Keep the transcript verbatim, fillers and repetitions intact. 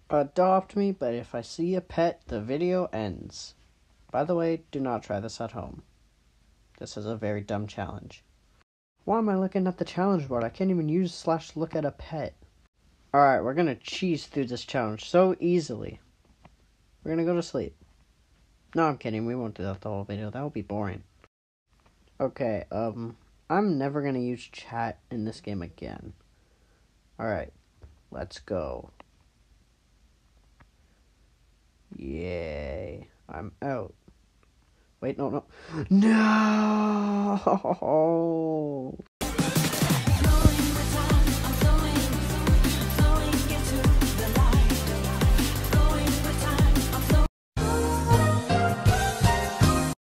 Adopt me, but if I see a pet, the video ends. By the way, do not try this at home. This is a very dumb challenge. Why am I looking at the challenge board? I can't even use slash look at a pet. Alright, we're gonna cheese through this challenge so easily. We're gonna go to sleep. No, I'm kidding. We won't do that the whole video. That would be boring. Okay, um, I'm never gonna use chat in this game again. Alright, let's go. Yay. I'm out. Wait, no, no. No!